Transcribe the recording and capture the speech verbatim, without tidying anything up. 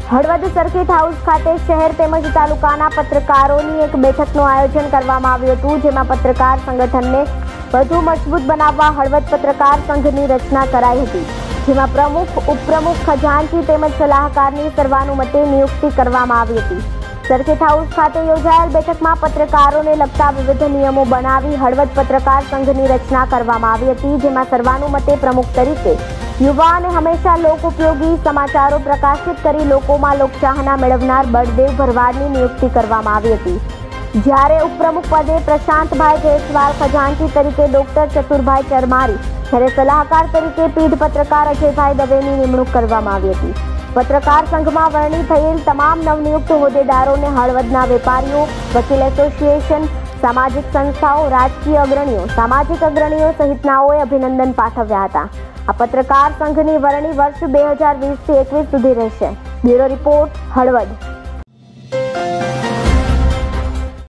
Halvad circuit house ખાતે શહેર તેમજ તાલુકાના પત્રકારોની એક બેઠકનું આયોજન કરવામાં આવ્યું હતું, જેમાં પત્રકાર સંગઠનને વધુ મજબૂત બનાવવા હળવદ પત્રકાર સંઘની રચના કરાઈ હતી, જેમાં પ્રમુખ, ઉપપ્રમુખ, ખજાનચી તેમજ સલાહકારની સર્વાનુમતે નિયુક્તિ કરવામાં આવી હતી। સર્કિટ હાઉસ ખાતે યોજાયેલ બેઠકમાં પત્રકારોને લગતા વિવિધ નિયમો બનાવી હળવદ પત્રકાર સંઘની રચના કરવામાં આવી હતી, જેમાં સર્વાનુમતે પ્રમુખ તરીકે યુવા અને હંમેશા લોક ઉપયોગી સમાચારો પ્રકાશિત કરી લોકોમાં લોકચાહના મેળવનાર બળદેવ ભરવાડની નિયુક્તિ કરવામાં આવી હતી। જ્યારે ઉપપ્રમુખ પદે પ્રશાંતભાઈ જયસ્વાલ, ખજાનચી તરીકે ડોક્ટર ચતુરભાઈ ચરમારી, જ્યારે સલાહકાર તરીકે પીઢ પત્રકાર અજયભાઈ દવેની નિમણૂક કરવામાં આવી હતી। પત્રકાર સંઘમાં વરણી થયેલ તમામ નવનિયુક્ત હોદ્દેદારોને હળવદના વેપારીઓ, વકીલ એસોસિએશન, સામાજિક સંસ્થાઓ, રાજકીય અગ્રણીઓ, સામાજિક અગ્રણીઓ સહિતનાઓએ અભિનંદન પાઠવ્યા હતા। આ પત્રકાર સંઘની વરણી વર્ષ બે હજાર વીસ થી એકવીસ સુધી રહેશે। Bureau report, Halvad.